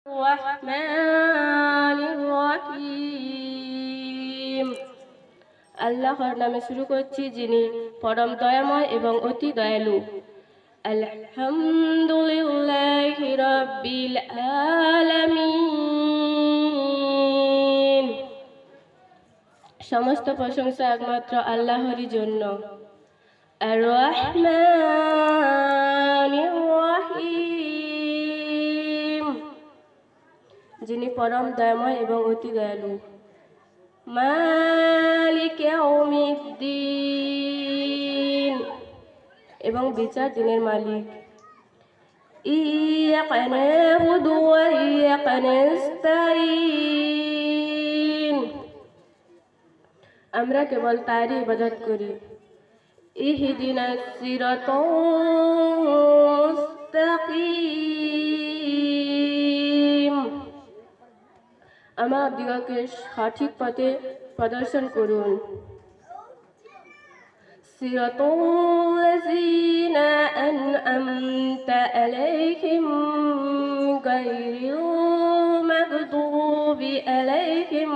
রহমানির রহিম। আল্লাহর নামে শুরু করছি, যিনি পরম দয়াময় এবং অতি দয়ালু। আলহামদুলিল্লাহি রাব্বিল আলামিন। সমস্ত প্রশংসা একমাত্র আল্লাহরই জন্য। আর রহমানির রহিম, যিনি পরম দয়াময় এবং অতি দয়ালু। মালিক ইয়াউমিদ্দিন, এবং বিচার দিনের মালিক। ইয়াকা না'বুদু ওয়া ইয়াকা নাস্তাঈন, আমরা কেবল তারই ইবাদত করি। ইহদিনাস সিরাতাল মুস্তাকিম, আমাদিগকে সঠিক পথে প্রদর্শন করুন। সিরাতাল্লাযীনা আন'আমতা আলাইহিম গায়রিল মাগদুবি আলাইহিম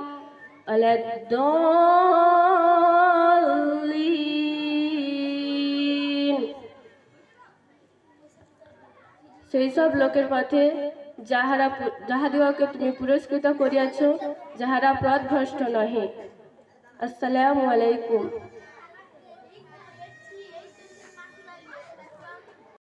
ওয়ালাদ-দাল্লিন, সেই সব লোকের পথে যাহাদিগকে তুমি পুরস্কৃত করিয়াছ, যাহারা পথভ্রষ্ট নহে। আসসালামু আলাইকুম।